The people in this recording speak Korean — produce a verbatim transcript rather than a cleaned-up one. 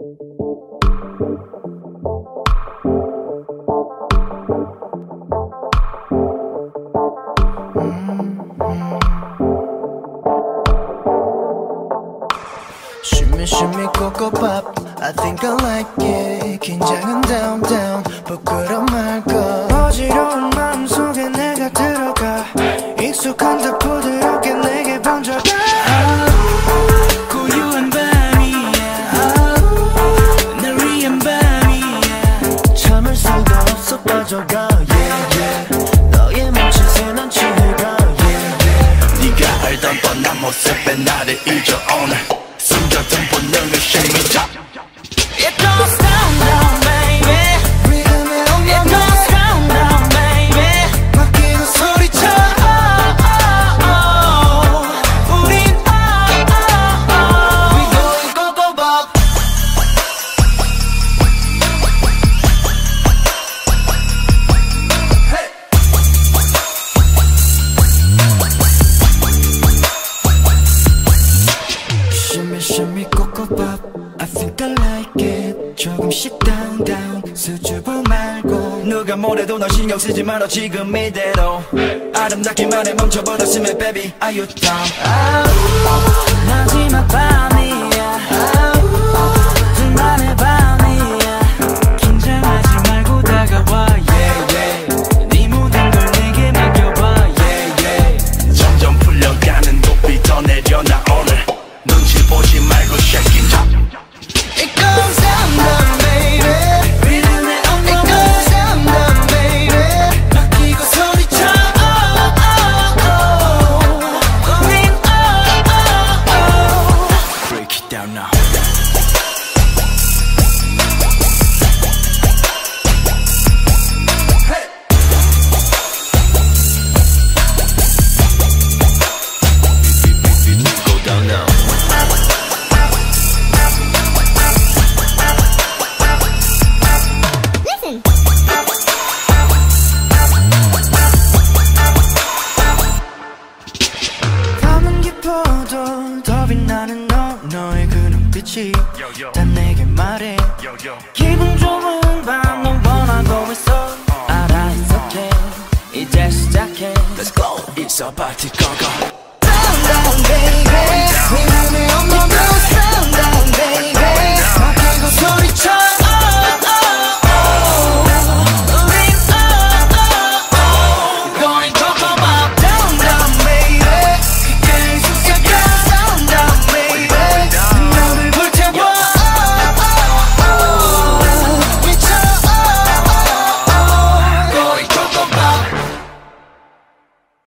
Shimmy shimmy cocoa pop, I think I like it. 긴장은 down down, 부끄럼 말고. 어지러운 마음속에 내가 들어가. 익숙한 듯 부드럽게 내게 번져가. 고요한 밤이야, 날 위한 밤이야. 참을 수가 없어 빠져가. Yeah yeah, 너의 멈칫에 난 취해가. Yeah yeah, 네가 알던 뻔한 모습에 나를 잊어 오늘. 숨졌던 본능을 심리자. It goes down down baby. 리듬에 엉망해. It goes down down baby. 바뀌고 소리쳐. 우린 We going go go pop. Shimmy shimmy cocoa pop, I think I like it. 조금씩 down down, 수줍어 말고. 누가 뭐래도 널 신경 쓰지 말아 지금 이대로. 아름답기만 해 멈춰버렸으면 baby are you down? 마지막 밤이야, 둘만의 밤이야. 긴장하지 말고 다가와. Yeah yeah, 네 모든 걸 내게 맡겨봐. Yeah yeah, 점점 풀려가는 높이 더 내려놔 오늘. 눈치 보지 말고 shaking top. It goes down down baby. 리듬에 엉망해. It goes down down baby. 바뀌고 소리쳐. 우린 Break it down now. Go down now. 밤은 깊어도 더 빛나는 너, 너의 그 눈빛이 다 내게 말해. 기분 좋은 밤 넌 원하고 있어. 알아 it's okay, 이제 시작해. Let's go. It's a party go go. Down down baby. 네 맘에 없는